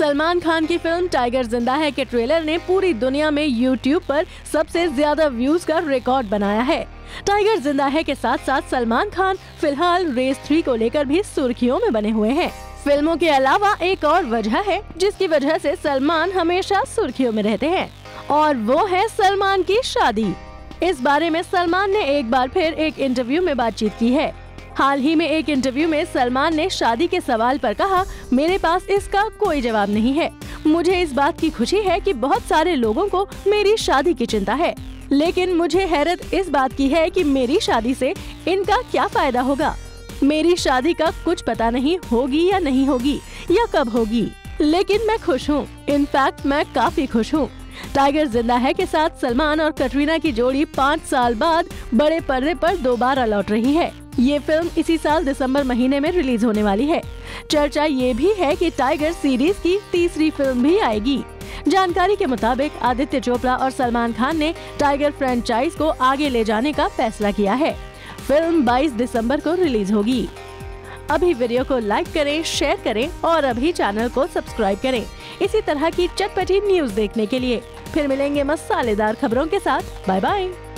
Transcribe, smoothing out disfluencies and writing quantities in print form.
सलमान खान की film tiger जिंदा है के ट्रेलर ने पूरी दुनिया में YouTube पर सबसे ज्यादा व्यूज का रिकॉर्ड बनाया है। टाइगर जिंदा है के साथ साथ सलमान खान फिलहाल रेस 3 को लेकर भी सुर्खियों में बने हुए हैं। फिल्मों के अलावा एक और वजह है जिसकी वजह से सलमान हमेशा सुर्खियों में रहते हैं, और वो है सलमान की शादी। इस बारे में सलमान ने एक बार फिर एक इंटरव्यू में बातचीत की है। हाल ही में एक इंटरव्यू में सलमान ने शादी के सवाल पर कहा, मेरे पास इसका कोई जवाब नहीं है। मुझे इस बात की खुशी है कि बहुत सारे लोगों को मेरी शादी की चिंता है, लेकिन मुझे हैरत इस बात की है कि मेरी शादी से इनका क्या फायदा होगा। मेरी शादी का कुछ पता नहीं होगी या नहीं होगी या कब होगी, लेकिन मैं खुश हूँ। इनफैक्ट मैं काफी खुश हूँ। टाइगर जिंदा है के साथ सलमान और कटरीना की जोड़ी 5 साल बाद बड़े पर्दे पर दोबारा लौट रही है। ये फिल्म इसी साल दिसंबर महीने में रिलीज होने वाली है। चर्चा ये भी है कि टाइगर सीरीज की तीसरी फिल्म भी आएगी। जानकारी के मुताबिक आदित्य चोपड़ा और सलमान खान ने टाइगर फ्रेंचाइज को आगे ले जाने का फैसला किया है। फिल्म 22 दिसंबर को रिलीज होगी। अभी वीडियो को लाइक करें, शेयर करें और अभी चैनल को सब्सक्राइब करें इसी तरह की चटपटी न्यूज देखने के लिए। फिर मिलेंगे मसालेदार खबरों के साथ। Bye bye.